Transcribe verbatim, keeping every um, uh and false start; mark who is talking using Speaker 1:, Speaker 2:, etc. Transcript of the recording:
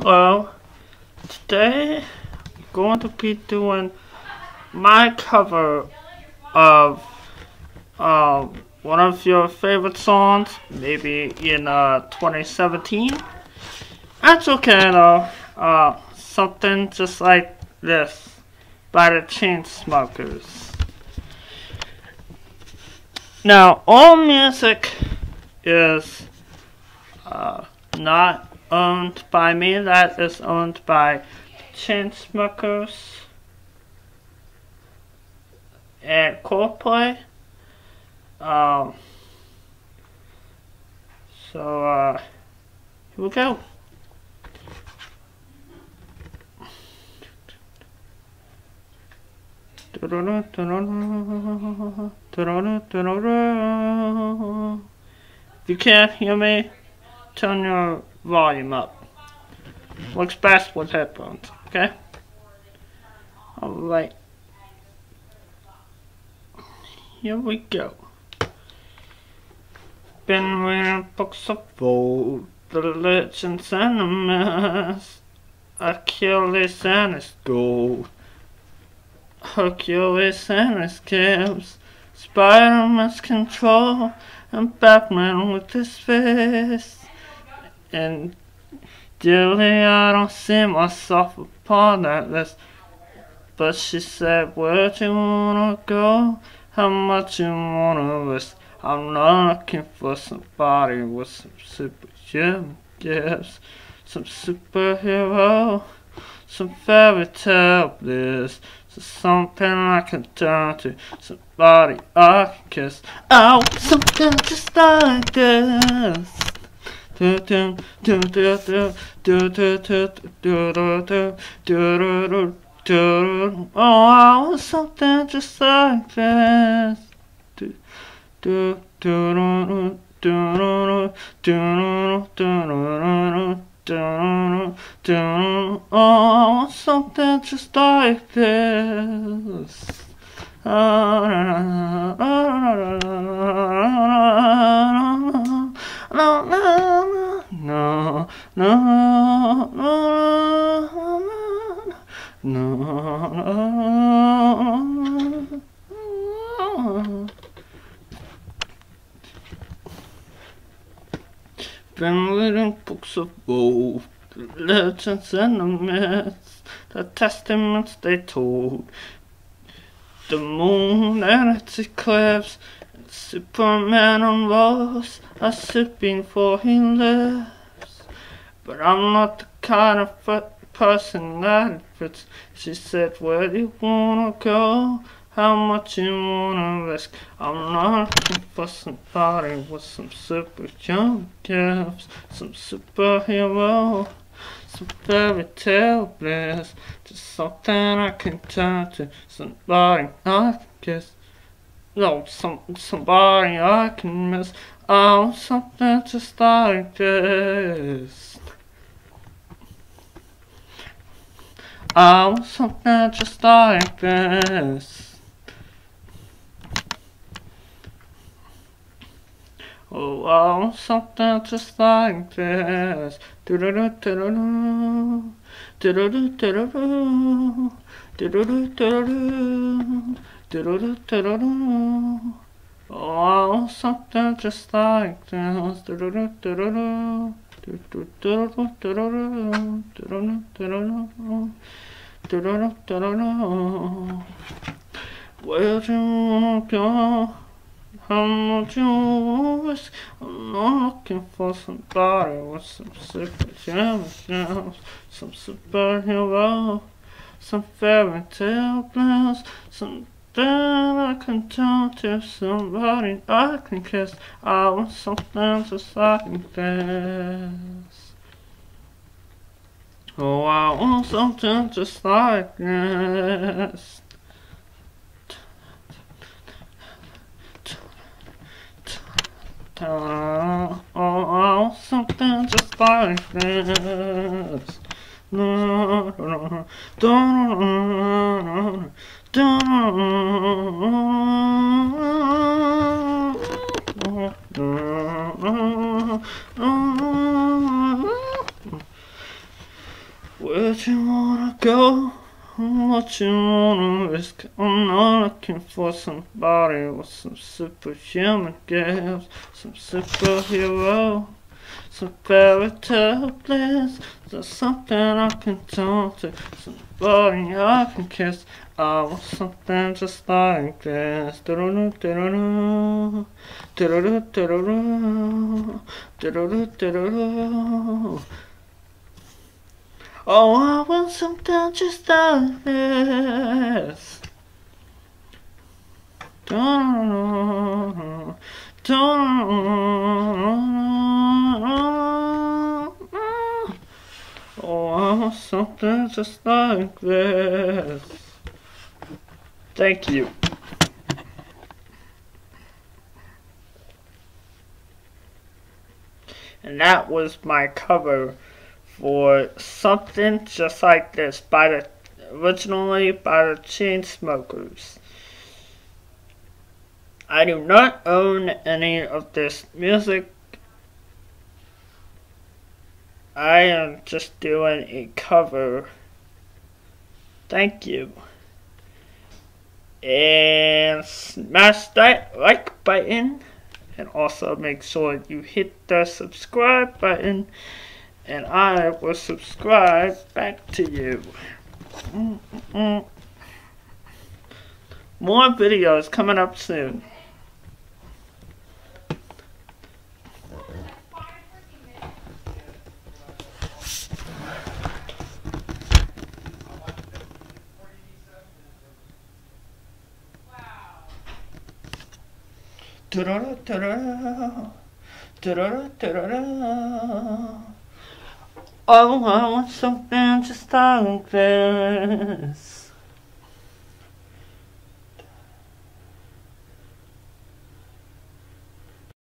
Speaker 1: Well, today I'm going to be doing my cover of um, one of your favorite songs, maybe in uh, twenty seventeen. That's okay though. Uh, something just like this by the Chainsmokers. Now, all music is uh, not owned by me. That is owned by Chainsmokers and ColdPlay. Um, so, uh, here we go. If you can't hear me, turn your volume up. Works best with headphones, okay? Alright. Here we go. Been reading books of old, the legends and the myths, Achilles and his gold, Hercules and his gifts, Spider-Man's control, and Batman with his fist. And dearly I don't see myself upon that list. But she said, where'd you wanna go? How much you wanna risk? I'm not looking for somebody with some superhuman gifts, some superhero, some fairy tale bliss. So something I can turn to, somebody I can kiss. Oh, something just like this. Do do do do do do do do do do do do do. Oh, something just like this. Do do do do do do do do do. Oh, something just like this. No, no, no, no, no, no, no. Been reading books of old, the legends and the myths, the testaments they told, the moon and its eclipse, and Superman unrolls a sipping for he lives. But I'm not the kind of person that fits. She said, where do you wanna go? How much you wanna risk? I'm not looking for somebody with some superhuman gifts, some superhero, some fairy tale bliss. Just something I can turn to, somebody I can kiss. No, some somebody I can miss. Oh, something just like this. Oh, something just like this. Oh, oh, something just like this. Do do do do do do do do do do do do do do. Oh, something just like this. Do do do do do do do do do do do do. Where do you wanna go? How much you risk? I'm not looking for somebody with some superhuman skills, some superhero, some fairy tale bliss, something I can turn to, somebody I can kiss. I want something just like this. Oh, I want something just like this. Oh, oh, something just like this. No, no, no, no, no. Where'd you wanna go? What you wanna risk? I'm not looking for somebody with some superhuman gifts, some superhero, some fairy tale bliss. There's something I can talk to, somebody I can kiss. I want something just like this. Do-do-do, do-do-do, do-do-do, do-do-do, do-do-do, do-do-do. Oh, I want something just like this. Oh, I want something just like this. Thank you. And that was my cover for Something Just Like This by the originally by the Chainsmokers. I do not own any of this music. I am just doing a cover. Thank you. And smash that like button. And also make sure you hit the subscribe button. And I will subscribe back to you. Mm-mm. More videos coming up soon. Ta-da, ta-da, ta-da, ta-da. Oh, I want something just like this.